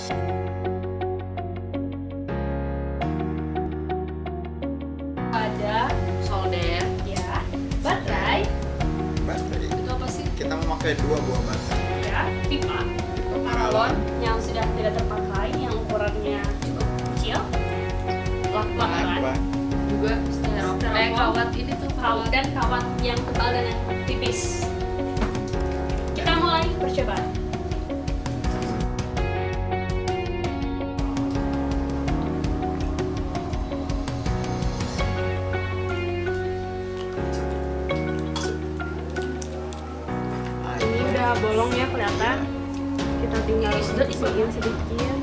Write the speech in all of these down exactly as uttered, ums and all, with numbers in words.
Ada solder, ya, baterai. Baterai. Itu apa sih? Kita memakai dua buah baterai. Ya, pipa, paralon yang sudah tidak terpakai, yang ukurannya cukup kecil, lak-lakan, juga steroform, eh, kawat ini tuh kawat dan kawat yang tebal dan yang tipis. Kita mulai percobaan. Ini udah bolong ya, kelihatan. Kita tinggal isiin sedikit.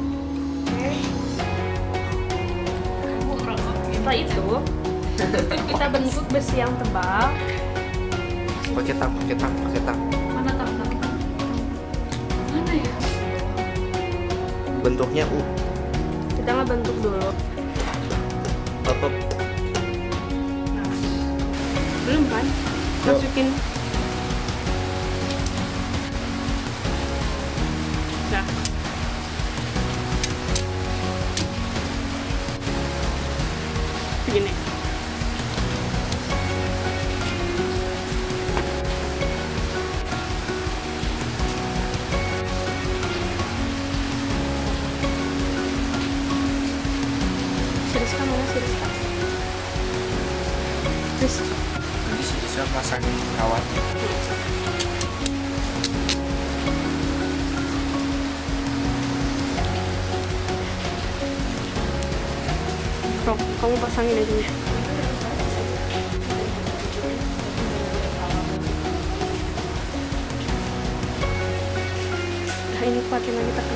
Oke. Setelah itu kita bentuk besi yang tebal. Pakai tang, pakai tang, pakai tang. Mana tang tang tang? Mana ya? Bentuknya U. Kita ngebentuk dulu. Apa? Nah, belum kan? Masukin. Nah. Begini. Siriskan mana siriskan? Terus Nanti bisa pasang kawat. Rob, kamu pasangin aja. Nah, ini kuatin lagi tekan.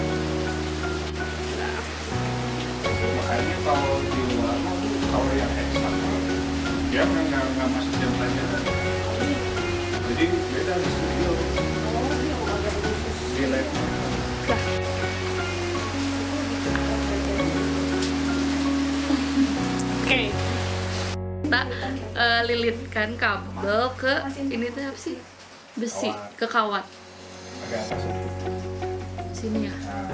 Makanya kalau di luar kalau yang ekstra dia nggak nggak masuk jam pelajaran, jadi beda di studio di lab. Oke. Kita uh, lilitkan kabel ke ini tuh apa sih? Besi, ke kawat. Agak atas itu. Sini ya. Nah,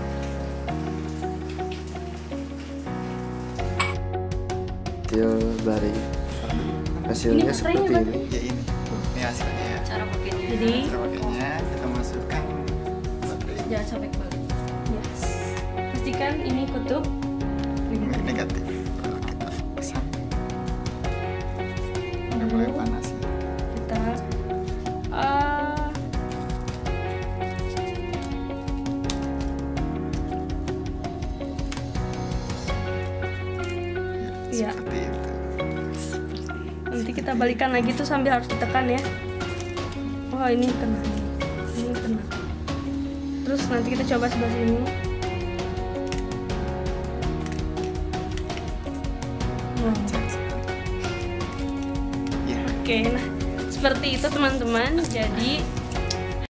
Hasil dari hasilnya seperti ini. Ya ini. Ini hasilnya ya. Cara pakainya. Jadi Cara pakainya kita masukkan baterai jangan sampai kebalik. yes. Pastikan ini kutub negatif. Kalau kita pasang, udah mulai panas ya. kita uh, Ya, Iya. seperti itu. nanti kita balikan lagi tuh sambil harus ditekan ya. Oh ini kena, ini kena. Terus nanti kita coba sebelah sini. Wow. Ya. Oke, nah seperti itu teman-teman. Jadi